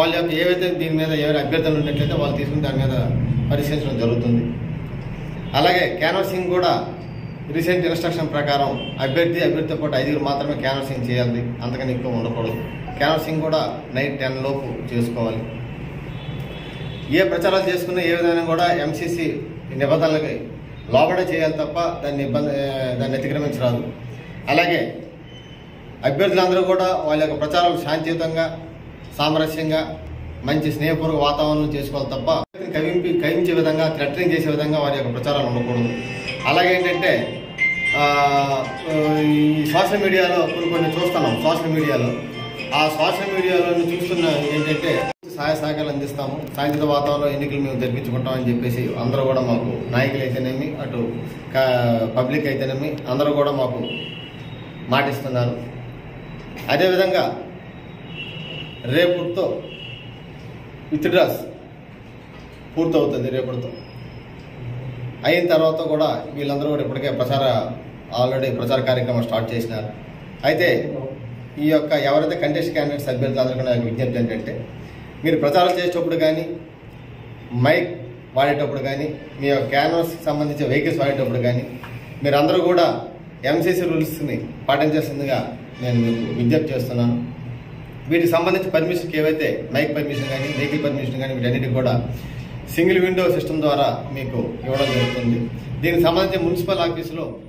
వాళ్ళ యొక్క ఏవైతే దీని మీద ఎవరైనా అభ్యర్థులు ఉన్నట్లయితే వాళ్ళు తీసుకుని దాని మీద పరిశీలించడం జరుగుతుంది. అలాగే క్యాన్వాసింగ్ కూడా రీసెంట్ ఇన్స్ట్రక్షన్ ప్రకారం అభ్యర్థితో పాటు 5 మాత్రమే క్యాన్వాసింగ్ చేయాలి, అంతకని ఎక్కువ ఉండకూడదు. క్యాన్వాసింగ్ కూడా నైట్ 10 లోపు చేసుకోవాలి. ఏ ప్రచారాలు చేసుకున్నా ఏ విధంగా కూడా ఎంసీసీ నిబంధనలకి లోబడే చేయాలి తప్ప దాన్ని అతిక్రమించరాదు. అలాగే అభ్యర్థులందరూ కూడా వాళ్ళ యొక్క ప్రచారాలు శాంతియుతంగా సామరస్యంగా మంచి స్నేహపూర్వక వాతావరణం చేసుకోవాలి తప్ప కవించే విధంగా థ్రెటనింగ్ చేసే విధంగా వారి యొక్క ప్రచారాలు ఉండకూడదు. అలాగే ఏంటంటే ఈ సోషల్ మీడియాలో కొన్ని చూస్తున్నాం. సోషల్ మీడియాలో చూస్తున్న ఏంటంటే సహాయ సహకారాలు అందిస్తాము, శాంతియుత వాతావరణంలో ఎన్నికలు మేము జరిపించుకుంటామని చెప్పేసి అందరూ కూడా మాకు నాయకులు అయితేనేమి అటు పబ్లిక్ అయితేనేమి అందరూ కూడా మాకు మాటిస్తున్నారు. అదేవిధంగా రేపుతో విత్డ్రాస్ పూర్తవుతుంది. రేపటితో అయిన తర్వాత కూడా వీళ్ళందరూ కూడా ఇప్పటికే ఆల్రెడీ ప్రచార కార్యక్రమం స్టార్ట్ చేసినారు. అయితే ఈ యొక్క ఎవరైతే కంటెస్ట్ క్యాండిడేట్స్ అభ్యర్థులందరూ నాకు విజ్ఞప్తి ఏంటంటే, మీరు ప్రచారం చేసేటప్పుడు కానీ మైక్ వాడేటప్పుడు కానీ మీ యొక్క క్యాన్వాస్కి సంబంధించిన వెహికల్స్ వాడేటప్పుడు కానీ మీరందరూ కూడా ఎంసీసీ రూల్స్ని పాటించాల్సిందిగా నేను మీకు విజ్ఞప్తి చేస్తున్నాను. వీటికి సంబంధించి పర్మిషన్కి ఏవైతే మైక్ పర్మిషన్ కానీ వెహికల్ పర్మిషన్ కానీ వీటన్నిటికి కూడా సింగిల్ విండో సిస్టమ్ ద్వారా మీకు ఇవ్వడం జరుగుతుంది. దీనికి సంబంధించి మున్సిపల్ ఆఫీసులో